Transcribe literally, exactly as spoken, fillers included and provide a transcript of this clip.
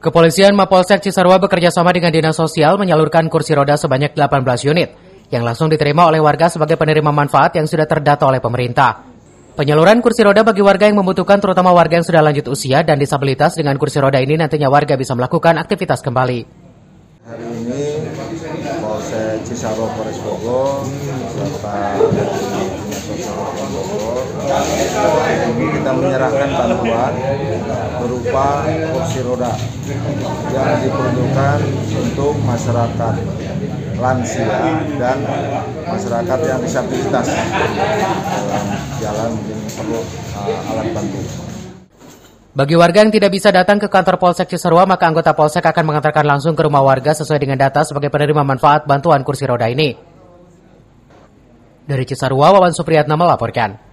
Kepolisian Mapolsek Cisarua bekerja sama dengan Dinas Sosial menyalurkan kursi roda sebanyak delapan belas unit yang langsung diterima oleh warga sebagai penerima manfaat yang sudah terdata oleh pemerintah. Penyaluran kursi roda bagi warga yang membutuhkan, terutama warga yang sudah lanjut usia dan disabilitas, dengan kursi roda ini nantinya warga bisa melakukan aktivitas kembali. Hari ini Polsek Cisarua Polres Bogor serta Dinas Sosial Bogor ini kita menyerahkan bantuan berupa kursi roda yang diperuntukkan untuk masyarakat lansia dan masyarakat yang disabilitas dalam jalan mungkin perlu uh, alat bantu. Bagi warga yang tidak bisa datang ke kantor Polsek Cisarua, maka anggota Polsek akan mengantarkan langsung ke rumah warga sesuai dengan data sebagai penerima manfaat bantuan kursi roda ini. Dari Cisarua, Wawan Supriyatna melaporkan.